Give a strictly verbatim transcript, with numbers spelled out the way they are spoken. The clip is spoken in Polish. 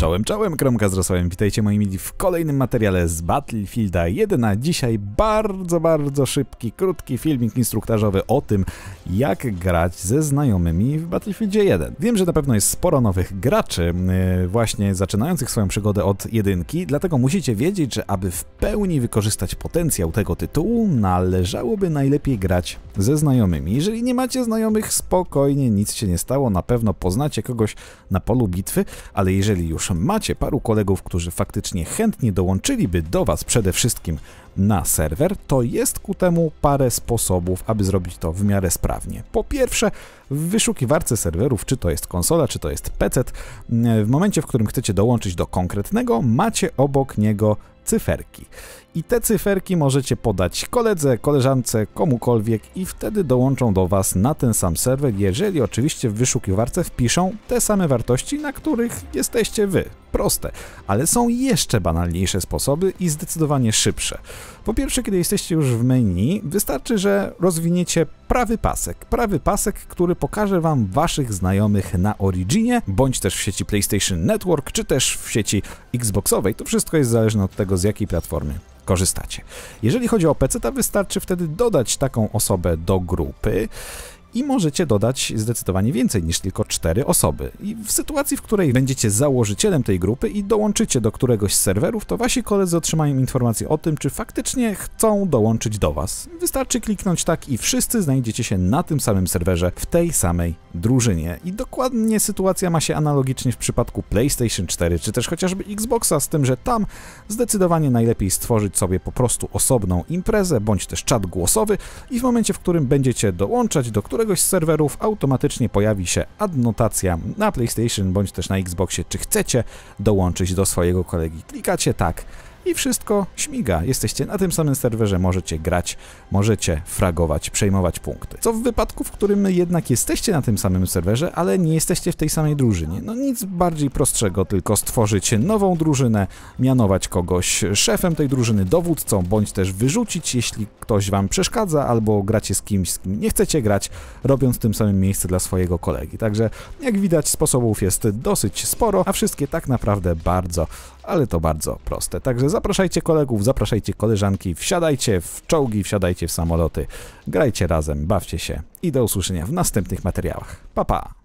Czołem, czołem, Kromka z Rosałem. Witajcie moi mili w kolejnym materiale z Battlefielda jeden, a dzisiaj bardzo, bardzo szybki, krótki filmik instruktażowy o tym, jak grać ze znajomymi w Battlefieldzie jeden. Wiem, że na pewno jest sporo nowych graczy, yy, właśnie zaczynających swoją przygodę od jedynki, dlatego musicie wiedzieć, że aby w pełni wykorzystać potencjał tego tytułu, należałoby najlepiej grać ze znajomymi. Jeżeli nie macie znajomych, spokojnie, nic się nie stało, na pewno poznacie kogoś na polu bitwy, ale jeżeli już macie paru kolegów, którzy faktycznie chętnie dołączyliby do was przede wszystkim na serwer, to jest ku temu parę sposobów, aby zrobić to w miarę sprawnie. Po pierwsze, w wyszukiwarce serwerów, czy to jest konsola, czy to jest P C, w momencie, w którym chcecie dołączyć do konkretnego, macie obok niego cyferki. I te cyferki możecie podać koledze, koleżance, komukolwiek i wtedy dołączą do was na ten sam serwer, jeżeli oczywiście w wyszukiwarce wpiszą te same wartości, na których jesteście wy. Proste, ale są jeszcze banalniejsze sposoby i zdecydowanie szybsze. Po pierwsze, kiedy jesteście już w menu, wystarczy, że rozwiniecie prawy pasek. Prawy pasek, który pokaże wam waszych znajomych na Originie, bądź też w sieci PlayStation Network, czy też w sieci Xboxowej. To wszystko jest zależne od tego, z jakiej platformy korzystacie. Jeżeli chodzi o P C, to wystarczy wtedy dodać taką osobę do grupy i możecie dodać zdecydowanie więcej niż tylko cztery osoby. I w sytuacji, w której będziecie założycielem tej grupy i dołączycie do któregoś z serwerów, to wasi koledzy otrzymają informację o tym, czy faktycznie chcą dołączyć do was. Wystarczy kliknąć tak i wszyscy znajdziecie się na tym samym serwerze w tej samej drużynie. I dokładnie sytuacja ma się analogicznie w przypadku PlayStation cztery, czy też chociażby Xboxa, z tym, że tam zdecydowanie najlepiej stworzyć sobie po prostu osobną imprezę, bądź też czat głosowy i w momencie, w którym będziecie dołączać do któregoś z serwerów, automatycznie pojawi się adnotacja na PlayStation, bądź też na Xboxie, czy chcecie dołączyć do swojego kolegi. Klikacie tak i wszystko śmiga. Jesteście na tym samym serwerze, możecie grać, możecie fragować, przejmować punkty. Co w wypadku, w którym jednak jesteście na tym samym serwerze, ale nie jesteście w tej samej drużynie? No nic bardziej prostszego, tylko stworzyć nową drużynę, mianować kogoś szefem tej drużyny, dowódcą, bądź też wyrzucić, jeśli ktoś wam przeszkadza, albo gracie z kimś, z kim nie chcecie grać, robiąc w tym samym miejsce dla swojego kolegi. Także jak widać, sposobów jest dosyć sporo, a wszystkie tak naprawdę bardzo, ale to bardzo proste. Także zapraszajcie kolegów, zapraszajcie koleżanki, wsiadajcie w czołgi, wsiadajcie w samoloty, grajcie razem, bawcie się i do usłyszenia w następnych materiałach. Pa, pa!